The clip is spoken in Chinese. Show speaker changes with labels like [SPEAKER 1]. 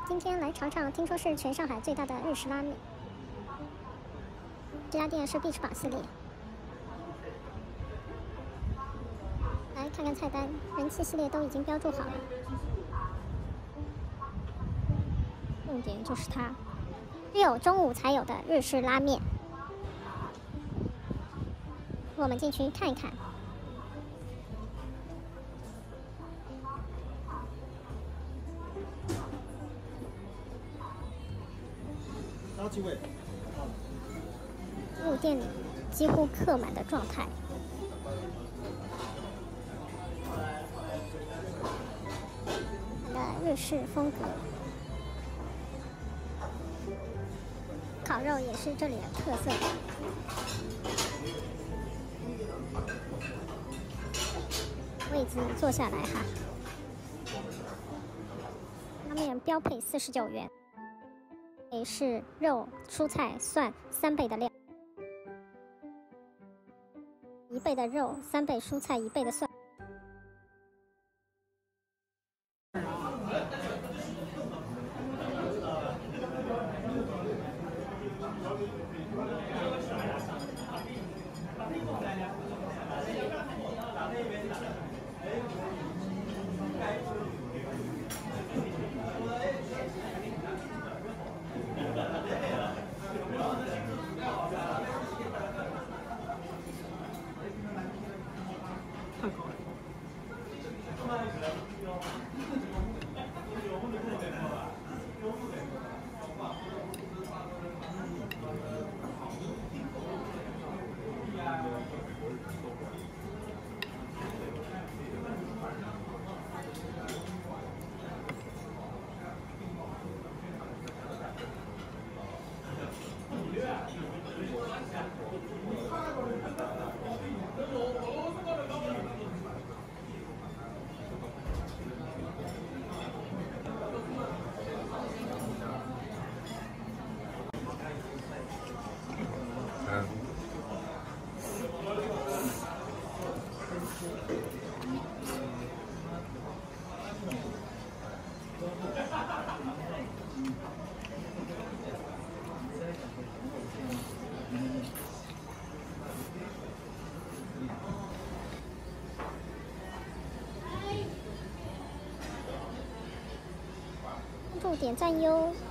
[SPEAKER 1] 今天来尝尝，听说是全上海最大的日式拉面。这家店是 Beach Bar 系列。来看看菜单，人气系列都已经标注好了。重点就是它，只有中午才有的日式拉面。我们进去看一看。入店里几乎客满的状态。的日式风格，烤肉也是这里的特色。位子坐下来哈。拉面标配49元。是肉、蔬菜、蒜3倍的量，1倍的肉，3倍蔬菜，1倍的蒜。
[SPEAKER 2] 太高了。
[SPEAKER 1] 关注点赞哟。